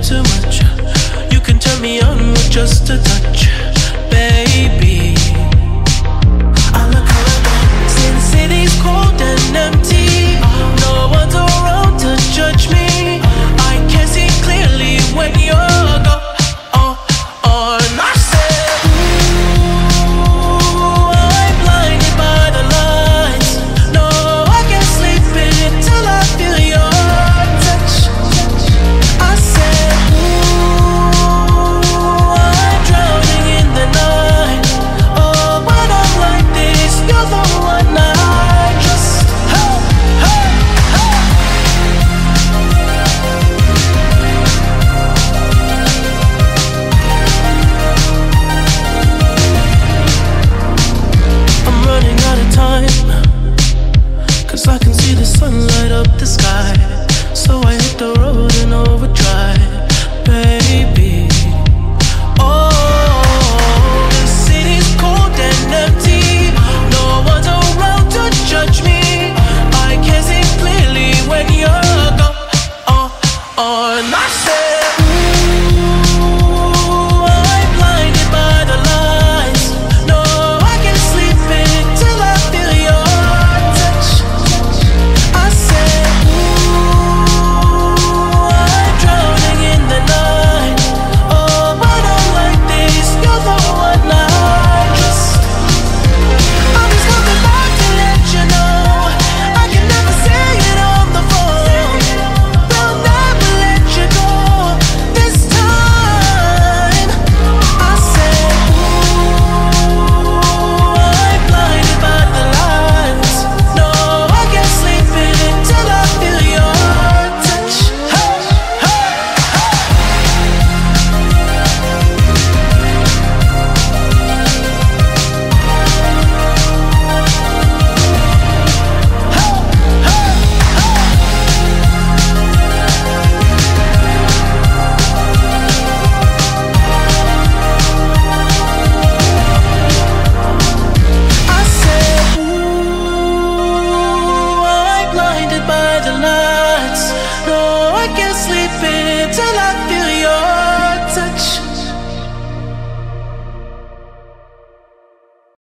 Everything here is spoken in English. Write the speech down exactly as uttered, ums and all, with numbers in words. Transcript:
too much. You can turn me on with just a touch, baby. I look around, since city's cold and empty, no one's around to judge me. I can see clearly when you're gone. Oh, oh, and I said, ooh, I'm blinded by the lights. No, I can't sleep until I feel your touch. I said, ooh, I'm drowning in the night. Oh, when I'm like this, you're the one I trust. Hey, hey, hey. I'm running out of time, 'cause I can see the sun light up the sky. So I hit the road in overdrive, baby. Oh, the city's cold and empty, no one's around to judge me. I can see clearly when you're gone. Oh, oh, and I said, ooh, I'm blinded by the lights. No, I can't sleep until I feel your touch. I said, ooh, I'm drowning in the night. Oh, when I'm like this, you're the one I trust. I'm just coming back to let you know I can never say it on the phone. Will never let you go this time. I said, ooh, I'm blinded by the lights. No, I can't sleep until I feel your touch. Hey, hey, hey. I said, ooh, I'm blinded by the lights. No, I can't sleep